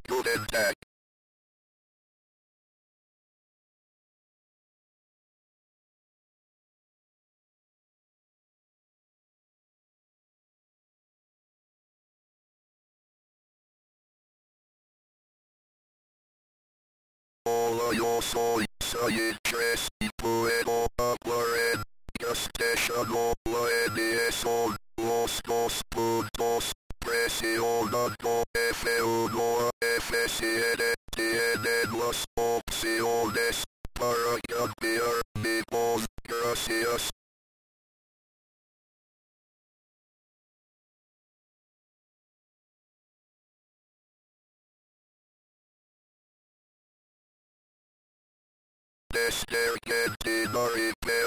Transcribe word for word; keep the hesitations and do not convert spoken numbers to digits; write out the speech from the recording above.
Guten Tag. Hola, yo soy Sayintres y puedo hablar en castellano. La N son los dos puntos. Presionando F uno a F siete. Tienen las opciones para cambiar mi voz. Gracias. Desde Argentina y